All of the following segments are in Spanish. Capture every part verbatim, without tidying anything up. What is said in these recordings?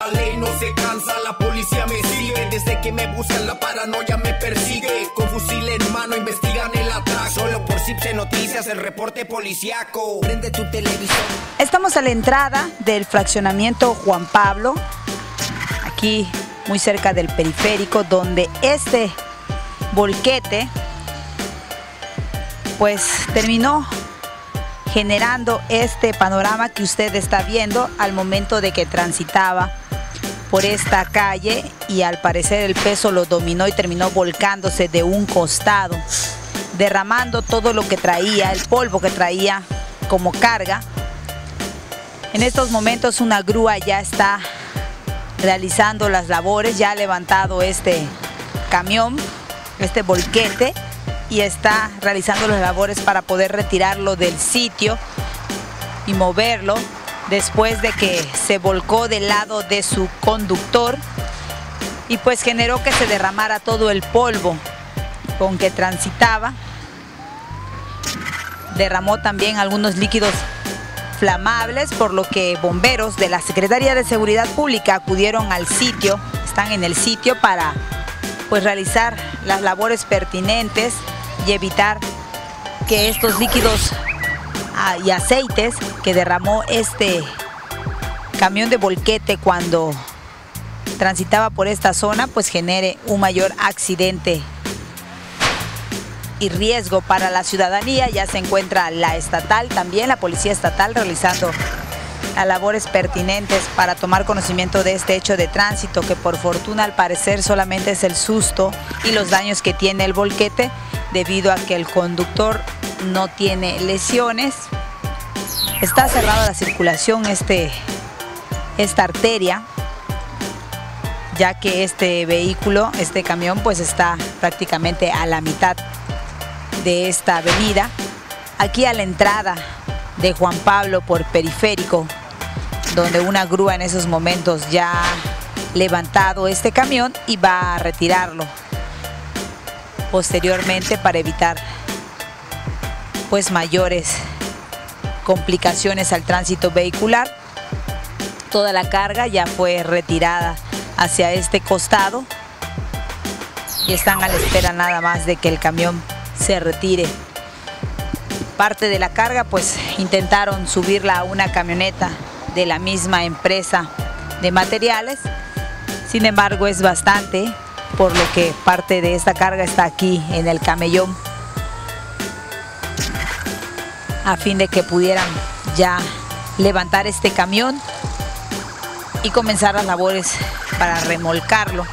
La ley no se cansa, la policía me sigue. Desde que me buscan la paranoia me persigue. Con fusil en mano investigan el atraco. Solo por Cipse Noticias el reporte policiaco. Prende tu televisor. Estamos a la entrada del fraccionamiento Juan Pablo, aquí muy cerca del periférico, donde este volquete pues terminó generando este panorama que usted está viendo al momento de que transitaba por esta calle, y al parecer el peso lo dominó y terminó volcándose de un costado, derramando todo lo que traía, el polvo que traía como carga. En estos momentos una grúa ya está realizando las labores, ya ha levantado este camión, este volquete, y está realizando las labores para poder retirarlo del sitio y moverlo después de que se volcó del lado de su conductor y pues generó que se derramara todo el polvo con que transitaba. Derramó también algunos líquidos flamables, por lo que bomberos de la Secretaría de Seguridad Pública acudieron al sitio, están en el sitio para pues realizar las labores pertinentes y evitar que estos líquidos ah, y aceites que derramó este camión de volquete cuando transitaba por esta zona pues genere un mayor accidente y riesgo para la ciudadanía. Ya se encuentra la estatal, también la policía estatal, realizando las labores pertinentes para tomar conocimiento de este hecho de tránsito, que por fortuna al parecer solamente es el susto y los daños que tiene el volquete, debido a que el conductor no tiene lesiones. Está cerrada la circulación este, esta arteria, ya que este vehículo, este camión, pues está prácticamente a la mitad de esta avenida, aquí a la entrada de Juan Pablo por periférico, donde una grúa en esos momentos ya ha levantado este camión y va a retirarlo posteriormente para evitar pues mayores complicaciones al tránsito vehicular. Toda la carga ya fue retirada hacia este costado y están a la espera nada más de que el camión se retire. Parte de la carga pues intentaron subirla a una camioneta de la misma empresa de materiales, sin embargo es bastante, por lo que parte de esta carga está aquí en el camellón, a fin de que pudieran ya levantar este camión y comenzar las labores para remolcarlo.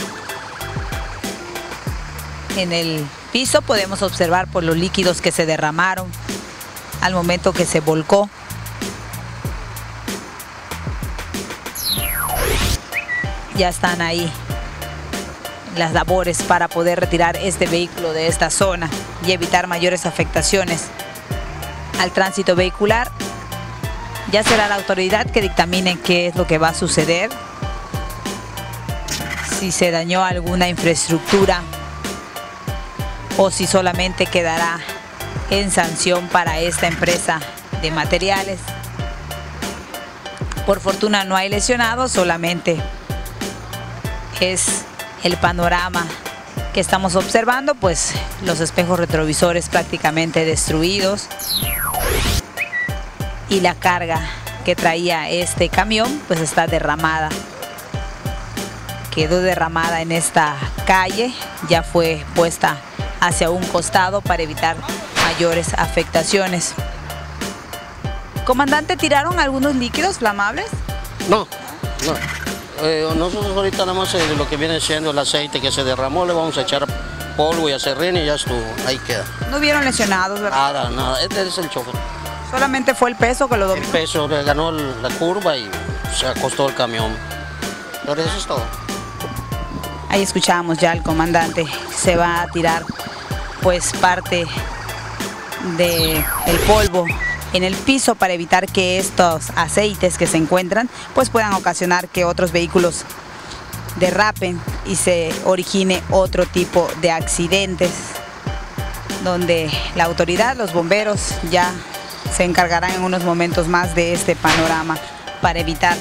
En el piso podemos observar por los líquidos que se derramaron al momento que se volcó. Ya están ahí las labores para poder retirar este vehículo de esta zona y evitar mayores afectaciones al tránsito vehicular. Ya será la autoridad que dictamine qué es lo que va a suceder, si se dañó alguna infraestructura o si solamente quedará en sanción para esta empresa de materiales. Por fortuna no hay lesionados, solamente es el panorama que estamos observando, pues los espejos retrovisores prácticamente destruidos y la carga que traía este camión pues está derramada, quedó derramada en esta calle, ya fue puesta hacia un costado para evitar mayores afectaciones. Comandante, ¿tiraron algunos líquidos flamables? No, no. Eh, nosotros ahorita nada más eh, lo que viene siendo el aceite que se derramó, le vamos a echar polvo y acerrín y ya estuvo, ahí queda. No hubieron lesionados, ¿verdad? Nada, nada, este es el chofer. Solamente fue el peso que lo dominó. El peso, le ganó la curva y se acostó el camión. Pero eso es todo. Ahí escuchamos ya al comandante, se va a tirar pues parte del polvo en el piso para evitar que estos aceites que se encuentran pues puedan ocasionar que otros vehículos derrapen y se origine otro tipo de accidentes, donde la autoridad, los bomberos ya se encargarán en unos momentos más de este panorama para evitar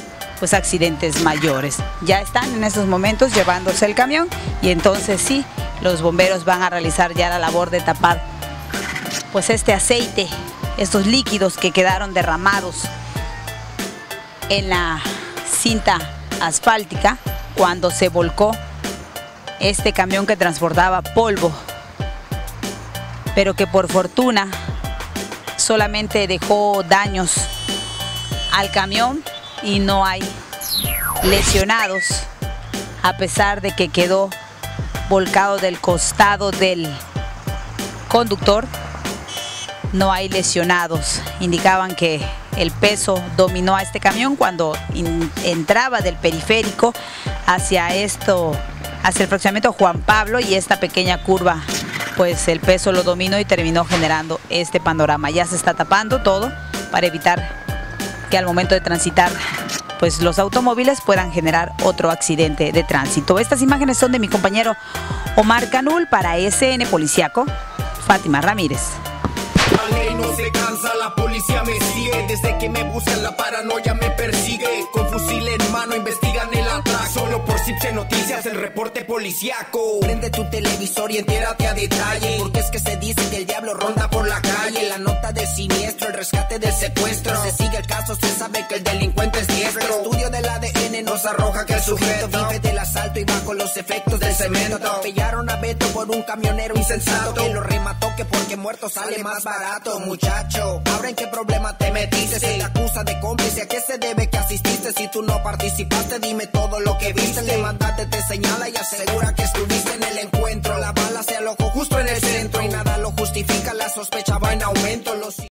pues accidentes mayores. Ya están en estos momentos llevándose el camión y entonces sí, los bomberos van a realizar ya la labor de tapar pues este aceite, estos líquidos que quedaron derramados en la cinta asfáltica cuando se volcó este camión que transportaba polvo, pero que por fortuna solamente dejó daños al camión y no hay lesionados, a pesar de que quedó volcado del costado del conductor. No hay lesionados. Indicaban que el peso dominó a este camión cuando entraba del periférico hacia esto, hacia el fraccionamiento Juan Pablo, y esta pequeña curva, pues el peso lo dominó y terminó generando este panorama. Ya se está tapando todo para evitar que al momento de transitar pues los automóviles puedan generar otro accidente de tránsito. Estas imágenes son de mi compañero Omar Canul para S N Policiaco, Fátima Ramírez. La ley no se cansa, la policía me sigue. Desde que me buscan la paranoia me persigue. Con fusil en mano investigan el atraco. Solo por Cipse Noticias el reporte policiaco. Prende tu televisor y entérate a detalle, porque es que se dice que el diablo ronda por la calle. La nota de siniestro, el rescate del secuestro. Se sigue el caso, se sabe que el delincuente es diestro. El estudio del A D N nos arroja que el sujeto vive del asalto y bajo los efectos del cemento. Atropellaron a Beto por un camionero insensato que lo remató, que porque muerto sale más barato. Muchacho, ahora en qué problema te metiste. Se te acusa de cómplice, ¿a qué se debe que asististe? Si tú no participaste, dime todo lo que viste. El demandante te señala y asegura que estuviste en el encuentro. La bala se alojó justo en el centro y nada lo justifica, la sospecha va en aumento. Los